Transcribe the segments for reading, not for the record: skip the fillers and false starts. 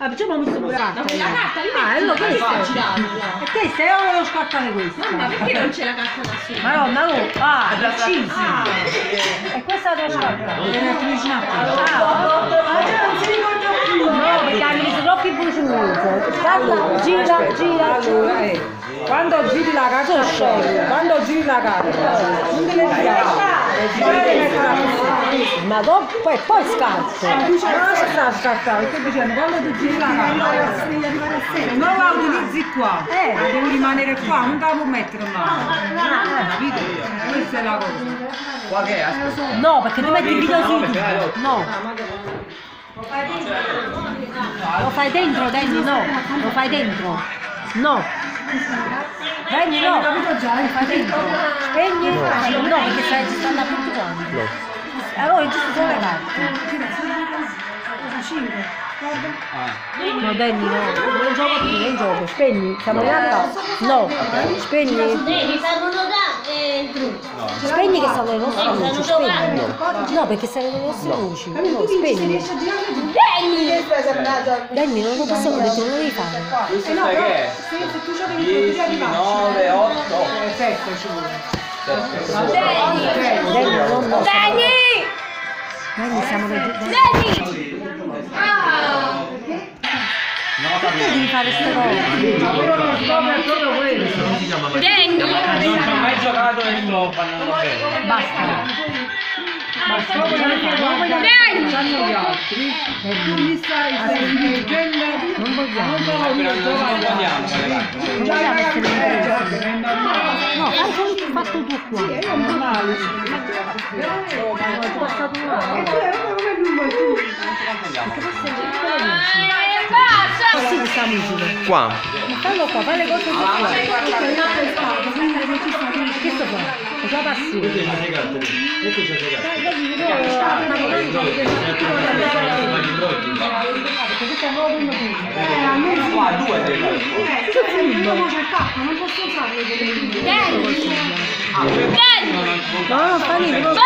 Facciamo questo pure carta. La carta lì. Allora questo. E Questa io volevo scartare questa. ma perché non c'è la carta da solo? Madonna, no. Ah, precisi. E questa la tua scarta? Non si ricorda più. No, perché hanno messo troppi buci. Guarda, gira. Allora, quando giri la carta scegli, quando giri la carta, non te le ma dopo poi scarto. Non si sta scartare, sto dicendo, quando tu giri la carta, non la utilizzi qua, devi rimanere qua, non te la puoi mettere male. Capito? Questa è la cosa. Qua che è? Aspetta. No, perché tu metti il video su YouTube. No. Lo fai dentro, Danny, no. Lo fai dentro. No. Danny, no. Lo fai dentro. Spegni. No, perché stai registrando a tutti quanti. No. Allora registro solo le carte. No, Danny, no. Non gioco più, non gioco. Spegni. Siamo in alto? No. Spegni. Spegni che stanno le nostre luci, spegni. No, perché stanno le nostre luci. No, spegni. Danny, non lo posso, ho detto, non lo devi fare. Questo sai che è? 10, 9, 8, 7 ci vuole. Danny, non lo so. Danny, stiamo registrando. Perché devi fare queste cose? Però non scopre proprio questo. Non ho mai giocato e sto bannando bene. Basta. Ma scopre non vogliono gli altri. E tu mi stai divertendo. Non vogliamo. Non vogliamo. Non vogliamo essere in no, fai come tu fatto tu qua. Io non male. Sì, questa musica. Qua. Ma fallo qua, fai le cose qua. Che sto qua? Cosa passi? Qua, due Non posso usare No, non fa niente.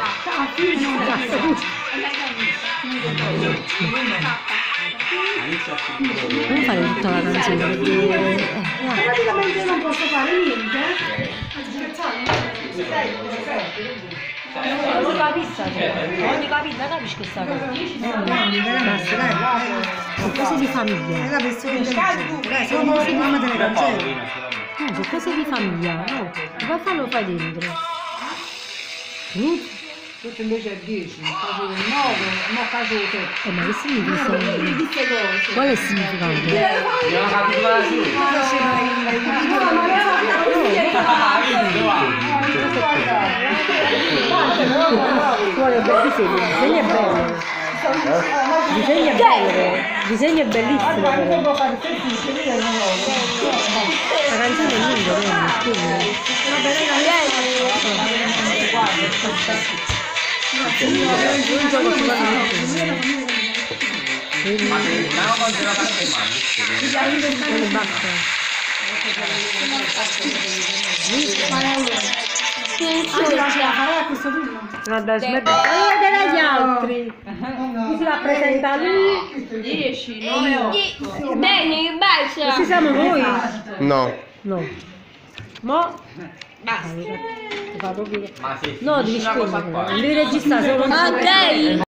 Non fare tutta la canzone perché praticamente non posso fare niente. ogni capissa capisci questa cosa. Basta, dai. Sono cose di famiglia. Dai, sono cose di mamma delle canzoni. No, sono cose di famiglia, no. Vai a farlo fai dentro. Questo invece è 10, caso del 9, no caso del 7. Ma che significa questo? Qual è il significato? Non ho capito la Vuole un bel disegno, il disegno è bello. Il disegno è bello, il disegno è bellissimo però. La canzone è lunga, quindi non gioco più con Ma se non quando la parte male. basta. No, dai, smetti. Vedere agli altri. Chi si rappresenta lui? 10, 9, 8. Bene, basta. Questi siamo noi? No. No. Mo? Basta. Fa proprio... Ma sì. No, devi spegnere. Devi registrare solo. Ok.